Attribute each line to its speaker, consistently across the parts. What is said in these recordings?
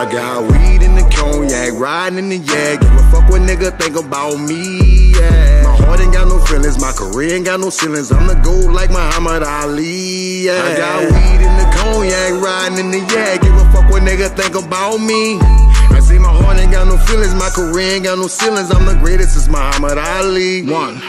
Speaker 1: I got weed in the cognac, riding in the yak. Give a fuck what nigga think about me, yeah. My heart ain't got no feelings, my career ain't got no ceilings. I'm the GOAT like Muhammad Ali, yeah. I got weed in the cognac, riding in the yak. Give a fuck what nigga think about me. I say my heart ain't got no feelings, my career ain't got no ceilings. I'm the greatest, it's Muhammad Ali.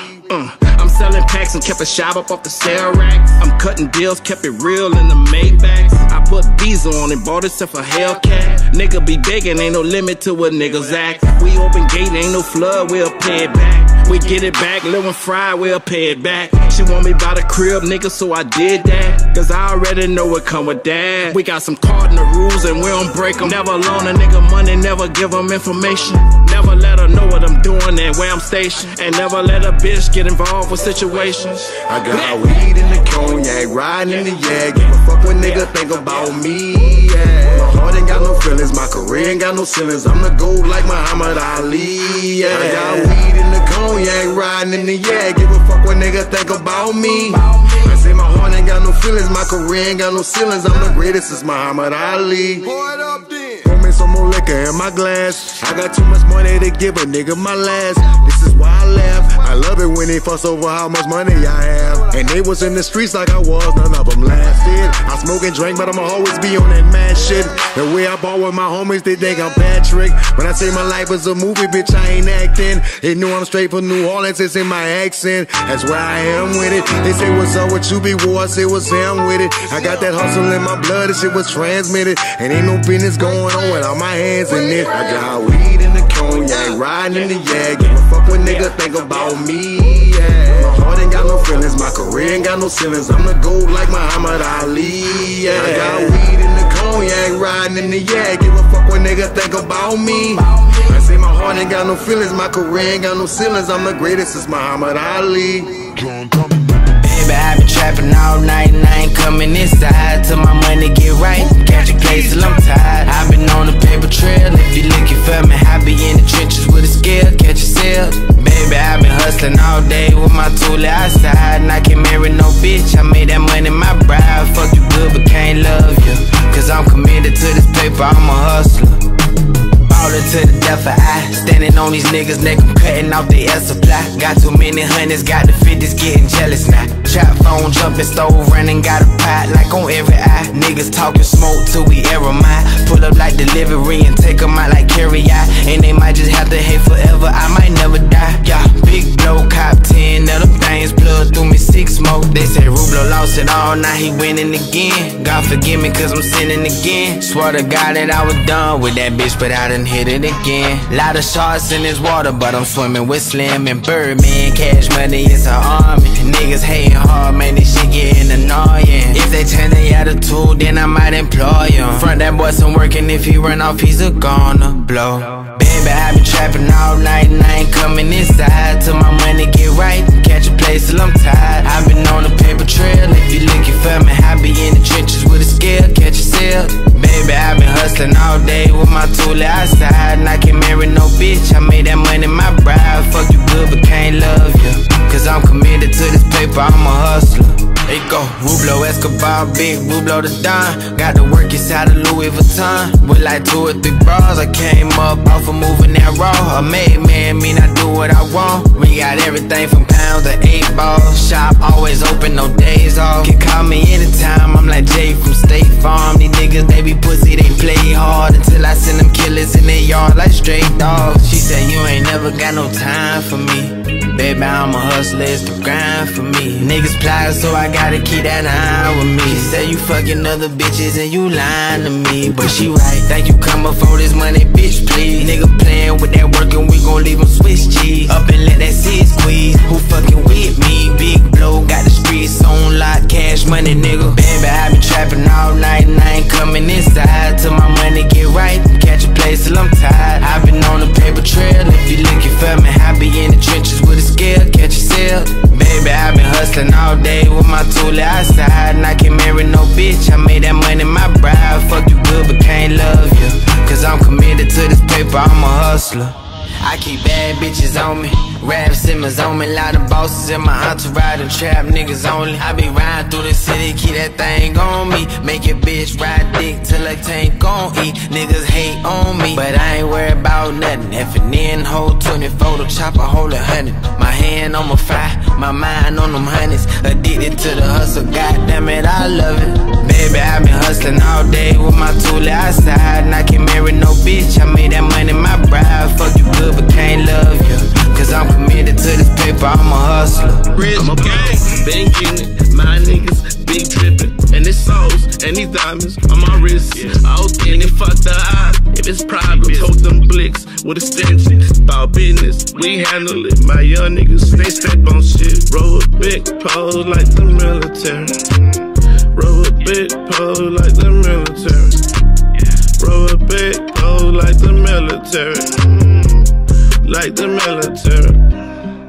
Speaker 2: I'm selling packs and kept a shop up off the sale racks. I'm cutting deals, kept it real in the Maybachs. I put B's on and bought itself a Hellcat. Nigga be begging, ain't no limit to what niggas act. We open gate, ain't no flood, we'll pay it back. We get it back, living fried, we'll pay it back. She want me by the crib, nigga, so I did that. Cause I already know what come with that. We got some cardinal rules and we don't break them. Never loan a nigga money, never give them information. Never let her know what I'm doing and where I'm stationed. And never let a bitch get involved with situations.
Speaker 1: I got weed in the cognac, riding in the yak. Give a fuck what nigga think about me, yeah. My heart ain't got no feelings, my career ain't got no ceilings. I'm the GOAT like Muhammad Ali, yeah. I got weed in the cognac, riding in the yak. Give a fuck what nigga think about me. I say my heart ain't got no feelings, my career ain't got no ceilings. I'm the greatest, it's Muhammad Ali. Pour it up then. Pour me some more liquor in my glass. I got too much money to give a nigga my last. This is why I laugh. I love it when they fuss over how much money I have. And they was in the streets like I was, none of them lasted. I smoke and drink, but I'ma always be on that mad shit. The way I ball with my homies, they think I'm Patrick. When I say my life is a movie, bitch, I ain't acting. They knew I'm straight from New Orleans, it's in my accent. That's where I am with it. They say what's up with you, B-boy, I say what's am with it. I got that hustle in my blood, this shit was transmitted. And ain't no business going on without my hands in it. I got weed in the cognac, riding in the yak. Give a fuck what nigga think about me, yeah. My heart ain't got no feelings, my career ain't got no ceilings. I'm the GOAT like Muhammad Ali, yeah. I got weed in the cognac, riding in the yak. Give a fuck what nigga think about me. I say my heart ain't got no feelings, my career ain't got no ceilings. I'm the greatest, it's Muhammad Ali.
Speaker 3: Baby, I been trapping all night and I ain't coming inside till my money get right. Catch a case till I'm tired. I've been on the paper trail. If you looking for me, I be in the trenches with a scale. Catch yourself. Baby, I been hustling all day with my tool outside. And I can't marry no bitch. I made that money my bride. Fuck you good, but can't love you. Cause I'm committed to this paper, I'm a hustler. Ballin' to the death of I. Standing on these niggas' neck, I'm cutting off the air supply. Got too many hundreds, got the 50s getting jealous now. Trap phone, jumping stove, running, got a pot like on every eye. Niggas talking smoke till we error mine. Pull up like delivery and take them out like carry out. And they might just have to hate forever, I might never die. Yeah, big blow, cop 10 of them things, blood through me 6 smoke. They say Rublo lost it all, now he winning again. God forgive me cause I'm sinning again. Swear to God that I was done with that bitch, but I done hit it again. Lot of sharks in this water, but I'm swimming with Slim and Birdman. Cash money is an army. Niggas hating hard, man, this shit getting annoying. If they turn their attitude, then I might employ him. Front that boy some working, if he run off, he's a gonna blow. Baby, I been trapping all night and I ain't coming inside till my money get right. Catch a place till I'm tired. I've been on the paper trail. If you looking for me, I be in the trenches with a scale. Catch yourself. Baby, I been hustling all day with my tool outside. And I can't marry no bitch. I made that money my bride. Fuck you good, but can't love you. Cause I'm committed to this paper, I'm a hustler. There you go, Rublo Escobar, big Rublo the Don. Got to work inside of Louis Vuitton. With like 2 or 3 bras, I came up off of moving that raw. A made man mean I do what I want. We got everything from pounds to 8 balls. Shop always open, no days off. Can call me anytime, I'm like Jay from State Farm. These niggas, they be pussy, they play hard. Until I send them killers in their yard like stray dogs. She said you ain't never got no time for me. Baby, I'm a hustler, it's the grind for me. Niggas plotting, so I gotta keep that eye with me. She said you fucking other bitches and you lying to me. But she right, think you coming for this money, bitch, please. Nigga playing with that work and we gon' leave him Swiss cheese. Up and let that seed squeeze. Who fucking with me? Big blow, got the streets on lock, cash money, nigga. Baby, I been trapping all night and I ain't coming inside till my money get right. Catch a place till I'm tired. I been on the paper trail. If you looking for me, I be in the trenches with a scale. Catch yourself. Baby, I been hustling all day with my tool outside. And I can't marry no bitch. I made that money my bride. Fuck you good, but can't love you. Cause I'm committed to this paper, I'm a hustler. I keep bad bitches on me, rap Simmons on me, lot of bosses in my entourage and trap niggas only. I be riding through the city, keep that thing on me, make your bitch ride dick till her tank gon' eat. Niggas hate on me, but I ain't worried about nothing. If an in hold 24, the chopper hold 100. My hand on my fire, my mind on them honeys. Addicted to the hustle, goddamn it, I love it. Baby, I been hustling all day with my tool outside, and I can't marry no bitch. I made that money my bride. Fuck you good, but can't love you, cause I'm committed to this paper, I'm a hustler.
Speaker 2: I'm a gang, been getting it. My niggas big trippin', and it's souls and these diamonds on my wrist. All in it, fuck the eye. If it's problems, hold them blicks with extensions. About business, we handle it. My young niggas stay step on shit. Roll a big pole like the military. Roll a big pole like the military. Roll a big pole like the military. Like the military.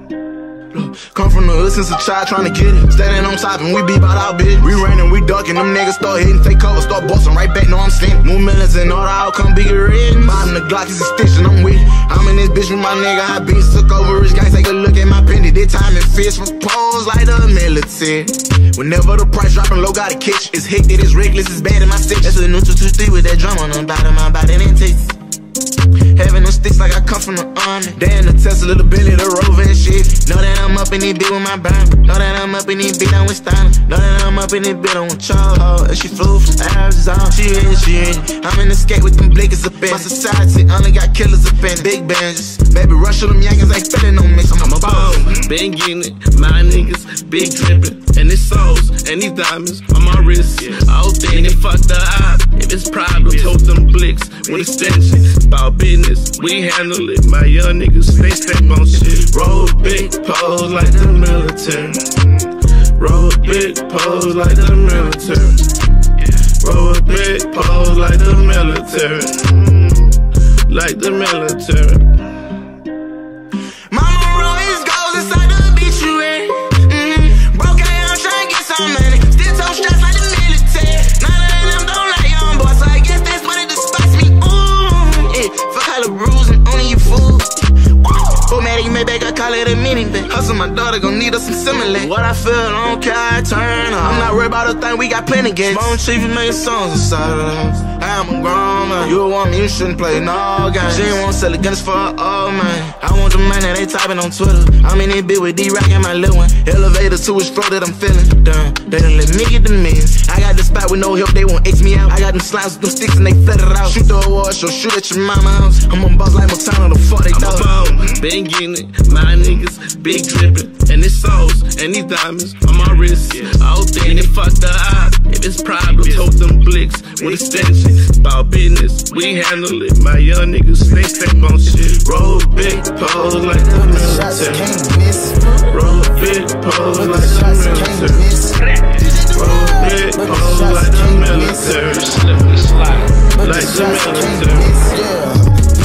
Speaker 1: Come from the hood since a child trying to get it. Standing on top and we be bout our bitch. We ran and we ducking, them niggas start hitting fake covers, start busting right back, no I'm slim. More millions and all the outcome bigger in. Bottom the Glock is extension, I'm with it. I'm in this bitch with my nigga, high beats took over rich guys, take a look at my penny. This time it fits from poles like the military. Whenever the price dropping low, gotta catch. It's hectic, it's reckless, it's bad in my stitch. That's a new 223 with that drum on the bottom, my body and taste. Having them sticks like I come from the army. Damn, the Tesla, the Billy, the Rover and shit. Know that I'm up in this bit with my band. Know that I'm up in this bit, I'm with Stein. Know that I'm up in this bit, I'm with Charles. And she flew from Arizona. She ready. I'm in the skate with them blinkers up in. My society only got killers up in. Big bands. Baby, rush them youngins ain't feeling on me. I'm a ball.
Speaker 2: Been getting it. My niggas big drippin'. And it's souls and these diamonds on my wrist. All thing and fuck the eye. If it's problems, hold them blicks with extensions. About business, we handle it. My young niggas stay step on shit. Roll big pose like the military. Roll big pose like the military. Roll big pose like the military. Like the military.
Speaker 1: Mama always goes inside the beach you in. Broke out, I'm trying to get some money. Still toe straps like the military. None of them don't like young boys, so I guess that's what it despises me. Yeah, fuck all the rules and only you fools. Automatic Maybach, I call it a minivan. Hustle, my daughter gon' need us some similar. What I feel, I don't care, I turn up. I'm not worried about a thing, we got plenty games. Bone Chief, you making songs inside of the house. I'm a grown man. You a woman, you shouldn't play no games. She ain't wanna sell the guns for her old man. I want the money, they typing on Twitter. I'm in this bit with D-Rock and my little one. Elevator to his floor that I'm feeling. Damn, they done let me get the millions. I got the spot with no help, they won't X me out. I got them slimes with them sticks and they flooded out. Shoot the award show, shoot at your mama house. I'm on boss like Montana, the fuck they dog.
Speaker 2: Been getting it. My niggas big drippin'. And it's souls and these diamonds on my wrist. All thing and fuck the eye. If it's problems, hold them blicks with extensions. About business, we handle it. My young niggas stay step on shit. Roll big pose like the military. Roll big pose like the military. Roll big pose like the military. Like the military.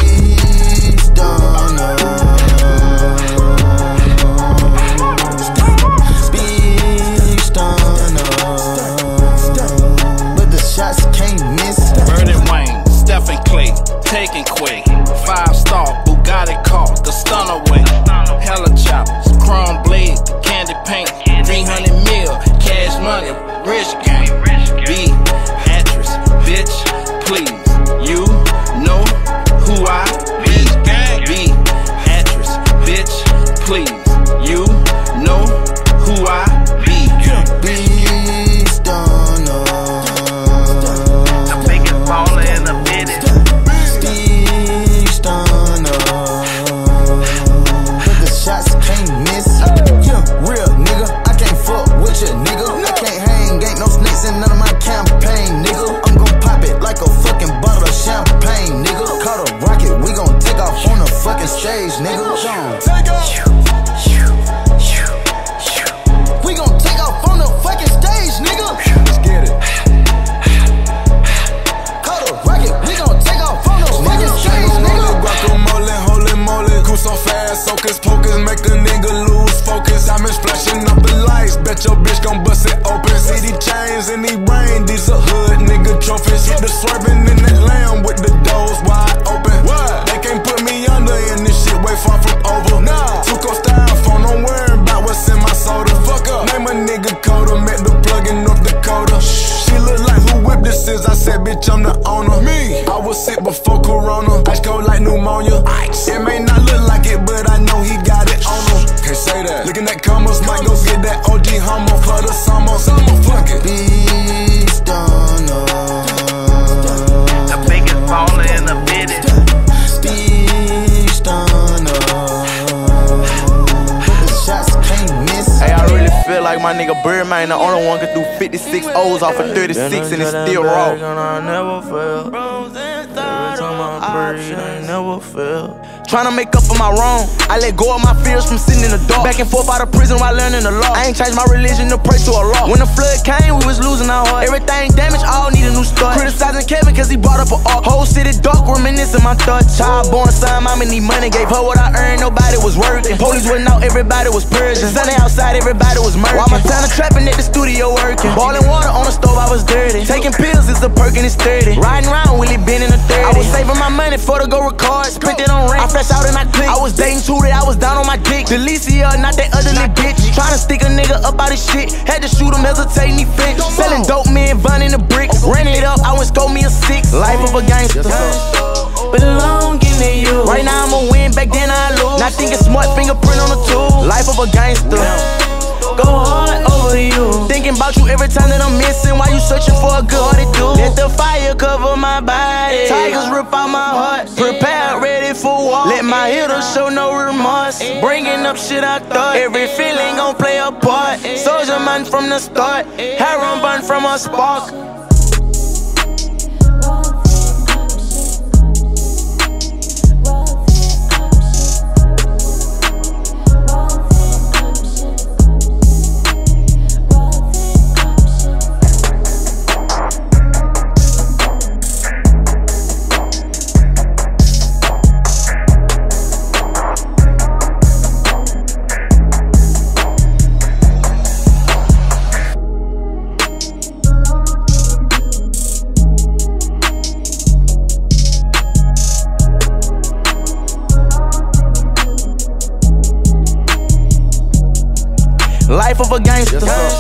Speaker 4: Taking quick, 5-star Bugatti car, the stunaway, hella choppers, chrome blade, the candy paint, 300 mil, cash money, rich gang, be actress, bitch, please, you know who I be, be actress, bitch, please, you know who I be, beast on the biggest baller in the minute. Stage, nigga. Take off. We gon' take off on the fucking stage, nigga. Let's get it. Call the rocket. We gon' take off on the fucking stage, nigga. Guacamole, holy moly. Cool so fast, hocus pocus, make a nigga lose focus. I'm flashing up the lights. Bet your bitch gon' bust it open. See these chains in these brain. These are hood nigga trophies. Hit the swerving in that lamb with the doors wide open. What? They can't put me under in this shit. Way
Speaker 5: like my nigga Birdman, the only one could do 56 O's off of 36 and it's still raw.
Speaker 3: I never fail. Every time I breathe, I never fail.
Speaker 5: Tryna make up for my wrong. I let go of my fears from sitting in the dark. Back and forth out of prison while learning the law. I ain't changed my religion to pray to a law. When the flood came, we was losing our heart. Everything damaged, all need a new start. Criticizing Kevin cause he brought up an ark. Whole city dark, reminiscing my thoughts. Child born son, mama need money. Gave her what I earned, nobody was working. Police wasn't out, everybody was purging. Sunday outside, everybody was murking. While my time trapping at the studio working. Boiling water on the stove, I was dirty. Taking pills, it's a perk and it's 30. Riding around, Willie been in the 30. I was saving my money for to go record. Spent it on rent, I flash out and I click. I was dating Tootie, I was down on my dick. Delicia, not that ugly bitch. Tryna stick a nigga up out his shit. Had to shoot him, hesitating, he flinched. Selling dope, me and Von in the bricks. Ran it up, I went scope me a 6. Life of a gangster.
Speaker 3: Belonging to you.
Speaker 5: Right now I'ma win, back then I lose. Not thinking smart, fingerprint on the tool. Life of a gangster.
Speaker 3: Go hard over you.
Speaker 5: Thinking about you every time that I'm missing. Why you searching for a good-hearted dude? Let the fire cover my body. Tigers rip out my heart. Prepared, ready for war. Let my hitters show no remorse. Bringing up shit I thought. Every feeling gon' play a part. Soldier man from the start. Hair on burn from a spark. Life of a gangster.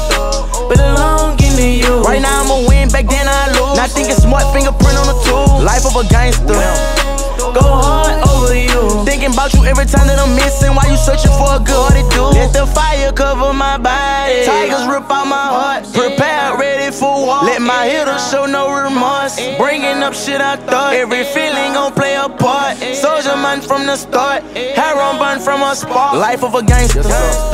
Speaker 3: Belonging to you.
Speaker 5: Right now I'ma win, back then I lose. Not thinking smart, fingerprint on the tool. Life of a gangster.
Speaker 3: Go hard over you.
Speaker 5: Thinking about you every time that I'm missing. Why you searching for a good-hearted dude? Let the fire cover my body. Tigers rip out my heart. Prepared, ready for war. Let my hitters show no remorse. Bringing up shit I thought. Every feeling gon' play a part. Soldier man from the start. Hair on burn from a spark. Life of a gangster.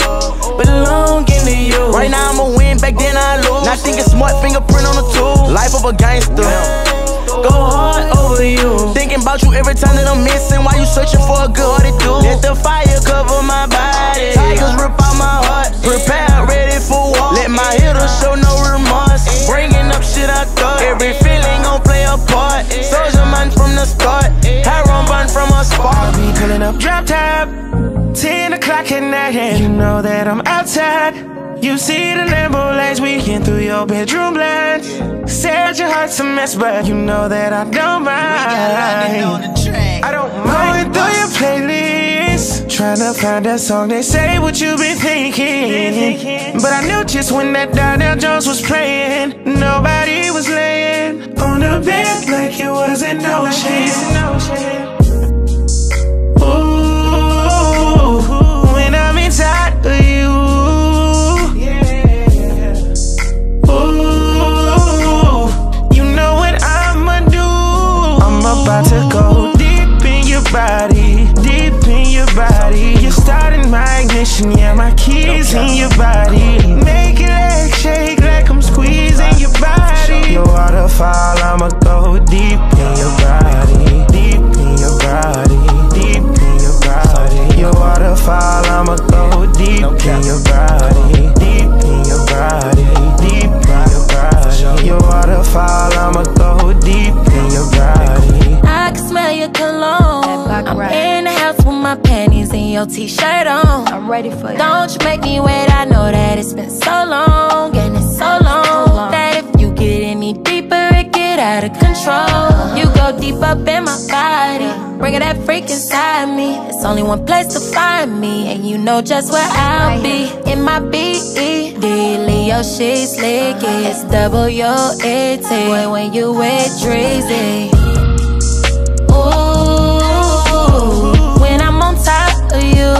Speaker 3: Belonging to you.
Speaker 5: Right now I'ma win, back then I lose. Not thinking smart, fingerprint on the tool. Life of a gangster.
Speaker 3: Go hard over you.
Speaker 5: Thinking about you every time that I'm missing. Why you searching for a good-hearted dude? Let the fire cover my body. Tigers rip out my heart. Prepared, ready for war. Let my hitters show no remorse. Bringing up shit I thought. Every feeling gon' play a part. Soldier man from the start. Hair on burn from a spark.
Speaker 3: Be pulling up drop top, 10 o'clock at night, and you know that I'm outside. You see the Lambo lights weekend through your bedroom blinds. Said your heart's a mess, but you know that I don't mind. I don't mind. Going through your playlist, trying to find that song that say what you been thinking. But I knew just when that Darnell Jones was playing, nobody was laying on the bed like it was an ocean. Ooh, when I'm inside of you. About to go deep in your body, deep in your body. You're starting my ignition, yeah, my keys in your body. Make your legs shake like I'm squeezing your body. Your waterfall, I'ma go deep in your body, deep in your body, deep in your body. Your waterfall, I'ma go deep in your body, deep in your body, deep in your body. Your waterfall, I'ma go deep in your body.
Speaker 6: I can smell your cologne. I'm in the house with my panties and your t-shirt on. I'm ready for you. Don't you make me wait, I know that it's been so long. And it's so long that if you get any deeper, it get out of control. You go deep up in my body, bringing that freak inside me. It's only one place to find me, and you know just where I'll be. In my B.E. Leo, she's slick. It's W.A.T. Boy, when you with Drizzy. When I'm on top of you,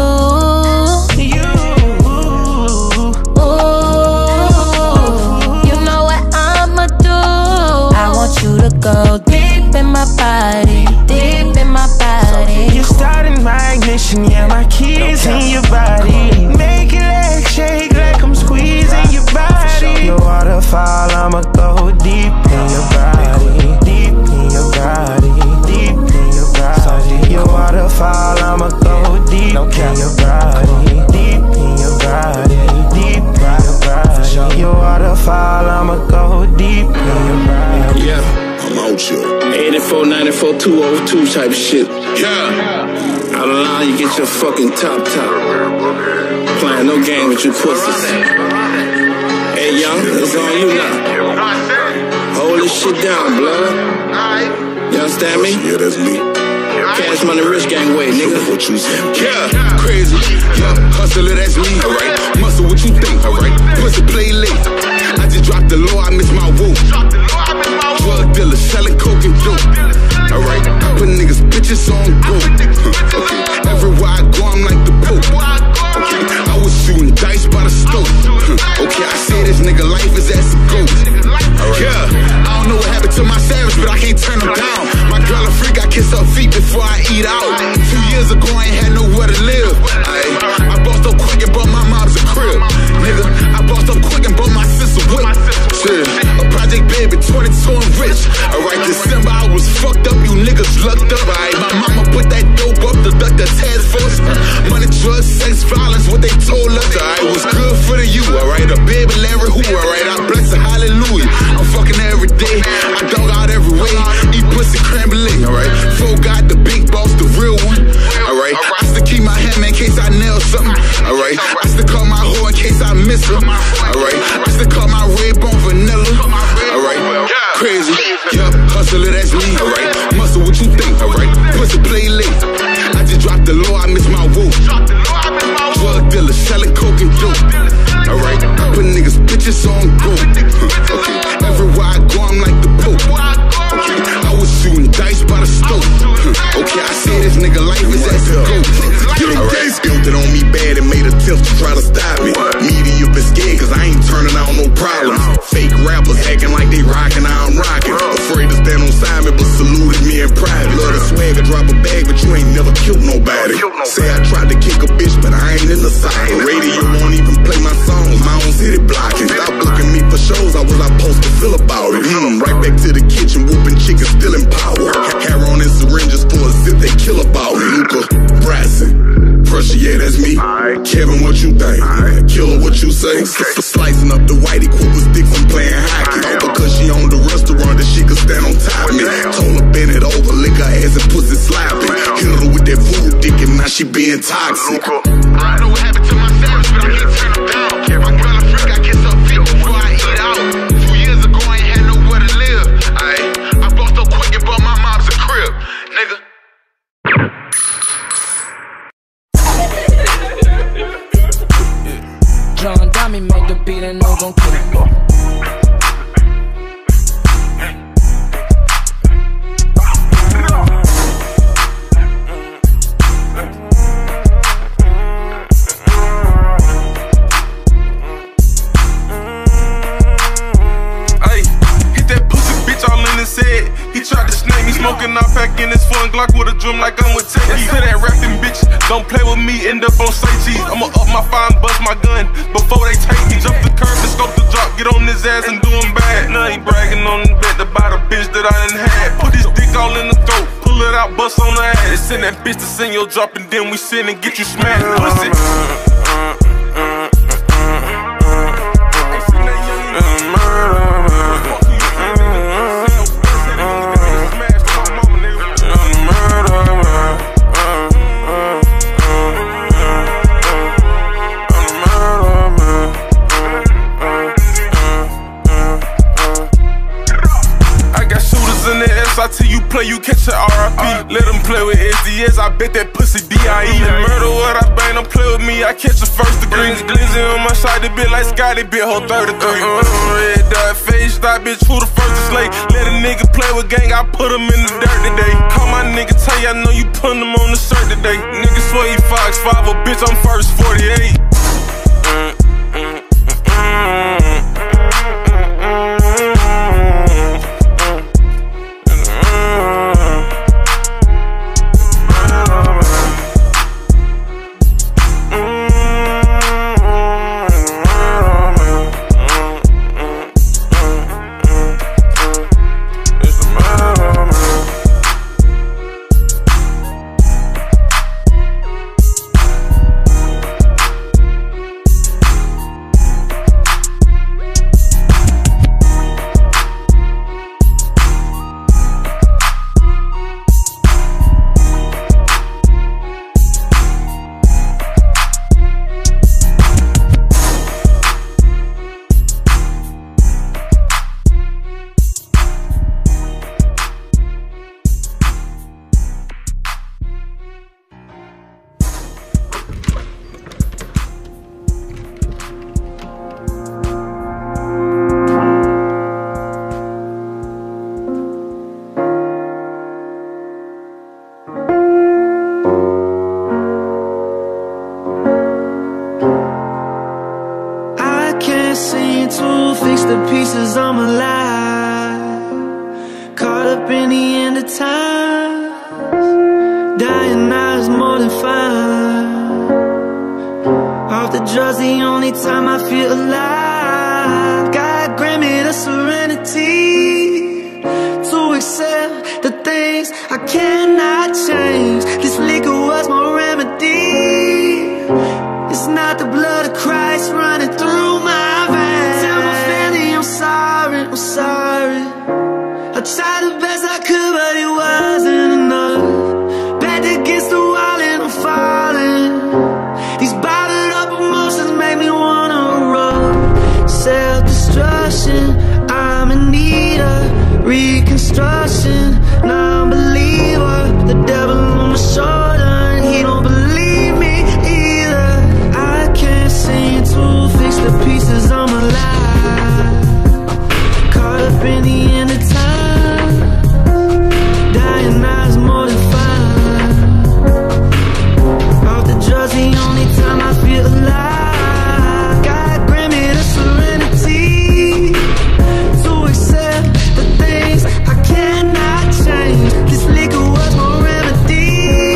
Speaker 6: you know what I'ma do. I want you to go deep in my body, deep in my body.
Speaker 3: You're starting my ignition, yeah, my keys in your body. Make your legs shake like I'm squeezing
Speaker 2: 4202 type shit. Yeah. Out of line, you get your fucking top. Playing no game with you pussies. Hey, young, it's on you now. Hold this shit down, blood. You understand me?
Speaker 1: Yeah, that's me.
Speaker 2: Cash Money Rich Gang way, nigga.
Speaker 1: What you say?
Speaker 2: Yeah,
Speaker 1: crazy. Yeah, hustler, that's me. Alright, muscle, what you think? Alright, pussy play late. I just dropped the low, I miss my woo. Drug dealer, selling coke and dope. Alright, put niggas bitches on go. Okay, everywhere I go, I'm like the Pope. Okay, I was shooting dice by the stove. Okay, I say this nigga life is as it goes. Alright, yeah, I don't know what happened to my savage, but I can't turn them down. My girl a freak, I kiss her feet before I eat out. 2 years ago, I ain't had nowhere to live. I bossed up quick and bought my mom's a crib. Nigga, I bossed up quick and bought my sister whip. Shit, a project baby, 22 and rich. Alright, December I was fucked up, you niggas lucked up. Alright, my mama put that dope up to duck the task force. Money, drugs, sex, violence, what they told us. Alright, was good for the you. Alright, a baby Larry who. Alright, I bless her, hallelujah. I'm fucking every day, I dog out every way. Eat pussy crambling. Alright, Fo got the big boss, the real one. Alright, I still keep my hand in case I nail something. Alright, I still call my hoe in case I miss her. Alright, I still call my red bone vanilla. Alright, crazy. Yeah, hustler, that's me. Alright, muscle, what you think? Alright, pussy play late. I just dropped the low, I miss my woo. Drug dealer, selling coke and dope. Alright, put niggas bitches on go. Okay, everywhere I go, I'm like the Pope. Okay, I was shooting dice by the stove. Okay, I say this nigga life is as it goes. Alright, built it on me bad and made attempts to try to stop me. Media been scared cause I ain't turning out no problems. Fake rappers acting like they rockin', I'm rockin'. Afraid to stand on Simon but saluted me in private. Love the swagger, drop a bag but you ain't never killed nobody. Say I tried to kick a bitch but I ain't in the side. Radio won't even play my songs, my own city blocking. Stop booking me for shows, how was I supposed to feel about it? Right back to the kitchen, whooping chicken, still in power. Hair on and syringes for a zip, they kill about me. Luca Brasson, Pressure, yeah, that's me. Kevin, what you think? Killer, what you say? Slicing up the whitey, quick with stick from playing hockey. All because she owned the restaurant that she could stand on top of me. Told her bend it over, lick her ass and pussy sloppy. Hit her with that voodoo dick and now she being toxic.
Speaker 7: I don't know what happened to my savage, but I can't turn them down. My girl a freak, I kiss her feet before I eat out. 2 years ago, I ain't had nowhere to live. I bossed up quick and bought my mom's a crib, nigga.
Speaker 3: John Dami made the beat and no gon' kill it.
Speaker 8: He tried to snake me, smoking out pack in his phone Glock with a drum like I'm with Teddy. To that rapping bitch, don't play with me, end up on say cheese. I'ma up my fire and bust my gun before they take me. Jump the curb and scope the drop, get on his ass and do him bad. Now he bragging on the bet about a bitch that I done had. Put his dick all in the throat, pull it out, bust on the ass. Send that bitch to send your drop and then we send and get you smashed. Pussy. Till you play, you catch a RIP. Let them play with SDS, I bet that pussy D.I.E. The murder what I bang, don't play with me, I catch a first degree. Glizzy on my side, they bit like Scotty, bit whole 33. Red dot face, that bitch, who the first to slay? Let a nigga play with gang, I put him in the dirt today. Call my nigga, tell you I know you putting him on the shirt today. Nigga swear he Fox 5, a bitch, I'm first 48.
Speaker 9: the pieces of my life. Caught up in the end of time. Dying now is more than fine. Off the drugs, the only time I feel alive. God grant me the serenity to accept the things I cannot change. This liquor was my remedy. It's not the blood of Christ running through my veins. Tell my family I'm sorry, I'm sorry. I tried the best I could, but it wasn't enough. Back against the wall and I'm falling. These bottled up emotions make me wanna run. Self-destruction, I'm in need of reconstruction. Non-believer, the devil on my shoulder, and he don't believe me either. I can't seem to fix the pieces of my life. Caught up in the end of time. Dying now is more than fine. Off the drugs, the only time I feel alive. God grant me the serenity to accept the things I cannot change. This liquor was my remedy.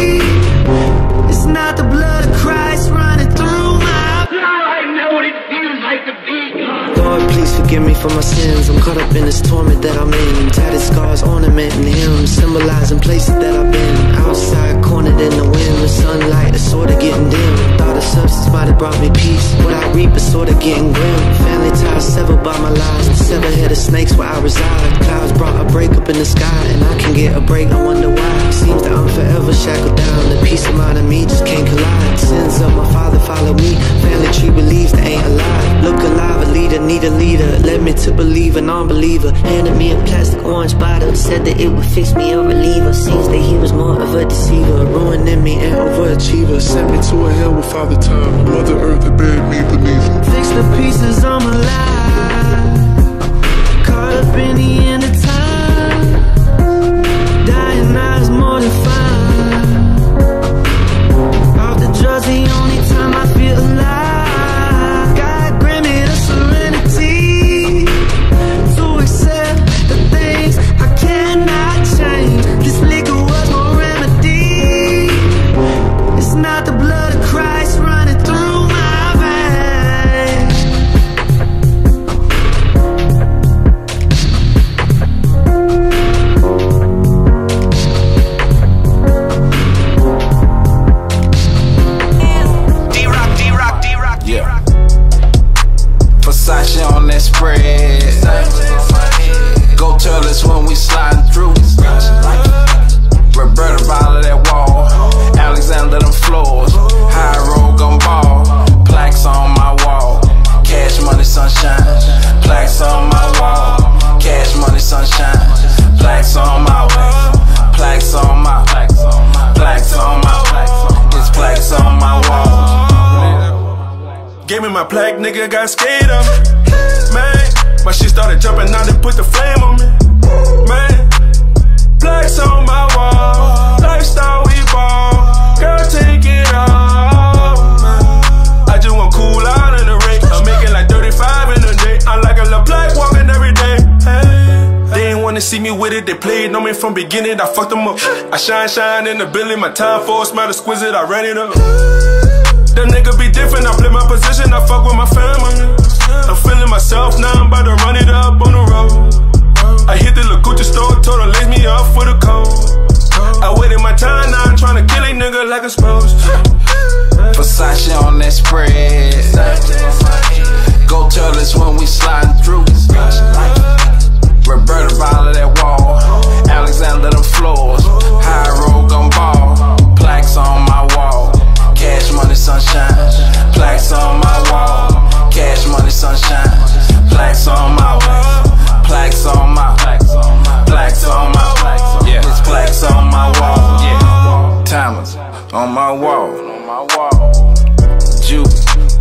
Speaker 9: It's not the blood of Christ running through my blood. I know what it feels like to be God. Lord, please forgive me for my sins. I'm caught up in this torment that I'm in. Tatted scars ornamenting him, symbolizing places that I've been. Outside, cornered in the wind, with sunlight is sorta getting dim. Thought a substance might have brought me peace. What I reap is sorta getting grim. Family ties severed by my lies. The seven-headed snakes where I reside. Clouds brought a break up in the sky, and I can get a break, I wonder why. Seems that I'm forever shackled down. The peace of mind and me just can't collide. Sins of my father follow me. Family tree believes they ain't alive. Look alive, a leader, need a leader. Led me to believe a non-believer. Handed me a plastic orange bottle. Said that it would fix me a reliever. Seems that he was more of a deceiver. Ruining me and overachiever.
Speaker 8: Sent me to a hell with Father Time. Mother Earth that buried me beneath.
Speaker 9: Fix the pieces of my life. Caught up in the end of time. Dying now is more than fine. Off the drugs, the only time I feel alive. God grant me the serenity to accept the things I cannot change. This liquor was my remedy. It's not the blood of Christ running through my veins.
Speaker 4: Yeah. Versace on that spread. Go tell us when we sliding through. Roberta bottle that wall. Alexander them floors. High road gon' ball. Plaques on my wall. Cash money sunshine. Plaques on my wall. Cash money sunshine. Plaques on my wall. Plaques on my. Plaques on my. It's plaques on my wall.
Speaker 8: Gave me my plaque, nigga got scared of me. Man, my shit started jumping out and put the flame on me. Man, plaques on my wall. Lifestyle we ball. Girl, take it off. Man, I just want cool out in the rain. I'm making like 35 in a day. I'm like a little black walking every day. Hey. They ain't wanna see me with it. They played on me from beginning. I fucked them up. I shine in the building. My time force smell exquisite. I ran it up. That nigga be different, I play my position, I fuck with my family. I'm feeling myself now, I'm about to run it up on the road. I hit the Gucci store, told her lace me up for the cold. I waited my time, now I'm tryna kill a nigga like I'm supposed to.
Speaker 4: Versace on that spread. Go tell us when we sliding through. Roberta bottle that wall. Alexander them floors. High road gon' ball. Plaques on my wall. Cash money sunshine. Plaques on my wall. Cash money sunshine. Plaques on my wall. Plaques on my. Plaques on my. Yeah, it's plaques on my wall. Yeah, timers on my wall. Juke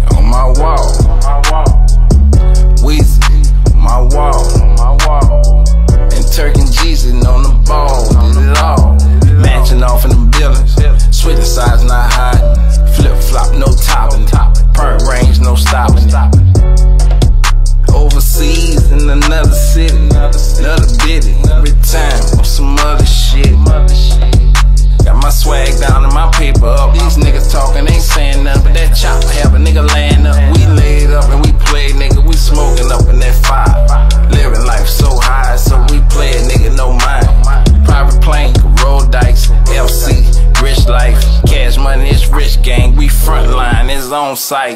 Speaker 4: on site.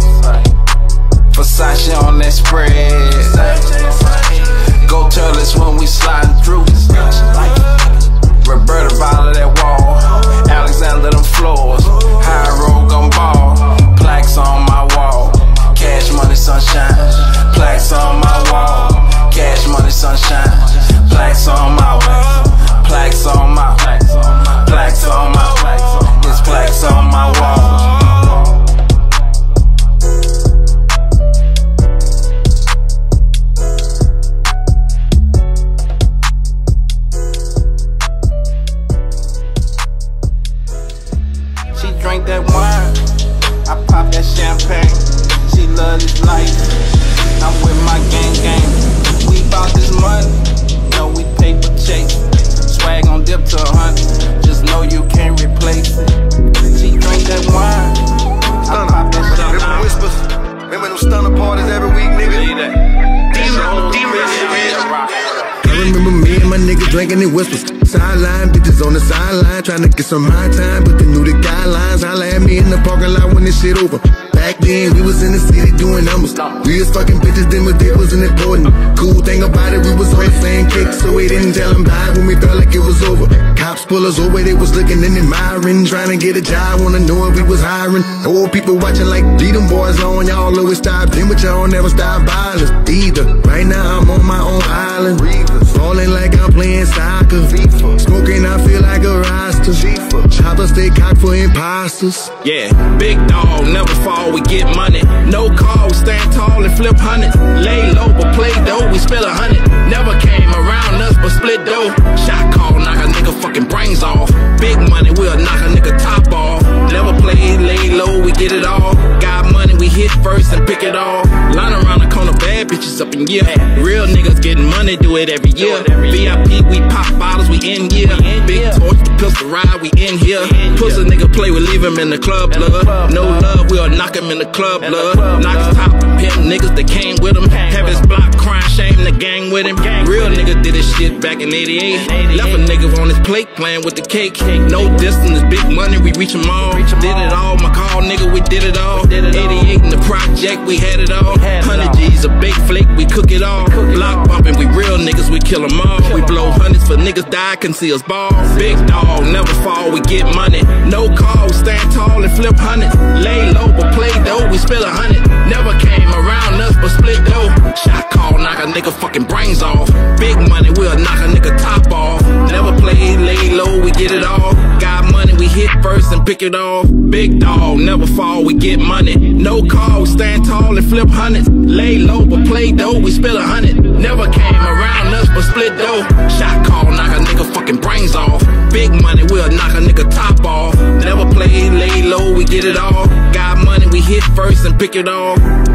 Speaker 4: Versace on that spread. Go tell us when we sliding through. Roberta bottle that wall. Alexander them floors. High road gun ball. Plaques on my wall. Cash money sunshine. Plaques on my wall. Cash money sunshine. Plaques on my wall. Plaques on my. Plaques on my. It's plaques on my wall. Drink that wine, I pop that champagne. She love this life, I'm with my gang. We bout this money, know we paper chase. Swag on dip to 100, just know you can't replace it. She drink that wine, I pop that champagne.
Speaker 1: Remember whispers? Remember them stunner parties every week, nigga? I remember me and my nigga drinking in whispers. Sideline bitches on the sideline, trying to get some my time, but they knew the guidelines. Holla at me in the parking lot when this shit over. Back then, we was in the city doing numbers. We was fucking bitches, then but it wasn't important. Cool thing about it, we was on the same kick, so we didn't tell them bye when we felt like it was over. Cops pull us over, they was looking and admiring, trying to get a job, wanna know if we was hiring. Old people watching like, leave them boys on, y'all always stop in, but y'all never stop violence either. Right now, I'm on my own island, falling like I'm playing soccer. Smoking, I feel like a roster. Chopper stay cocked for imposters.
Speaker 2: Yeah, big dog, never fall, we get money. No call, we stand tall and flip hundreds. Lay low, but play dough, we spill 100. Never came around us, but split dough. Shot call, knock a nigga fucking brains off. Big money, we'll knock a nigga top off. Never play, lay low, we get it all. Got money, we hit first and pick it off. Line around the corner, bad bitches up in gear. Real niggas getting money, do it every year. VIP, we pop bottles, we in here. Big torch, the pistol ride, we in here. Pussy nigga play, we leave him in the club, blood. No love, we'll knock him in the club, blood. Knock his top, pimp niggas that came with him. Have his block, crime, shame the gang with him. Real nigga did his shit back in 88. Left a nigga on his plate playing with the cake. No distance, big money, we reach them all. Did it all, my call nigga, we did it all. 88 in the project, we had it all. 100 G's, a big flake, we cook it all. Block bumping, we real niggas, we kill them all. We blow hundreds for niggas die, can see us ball. Big dog, never fall, we get money. No call, stand tall and flip hundreds. Lay low, but play dough, we spill 100. Never came around us, but split dough. Shot call, knock a nigga fucking brains off. Big money, we'll knock a nigga top off. Never play, lay low, we get it all. Got money, we hit first and pick it off. Big dog, never fall, we get money. No call, stand tall and flip hundreds. Lay low, but play dough, we spill 100. Never came around us, but split dough. Shot call, knock a nigga fucking brains off. Big money, we'll knock a nigga top off. Never play, lay low, we get it all. Got money, we hit first and pick it off.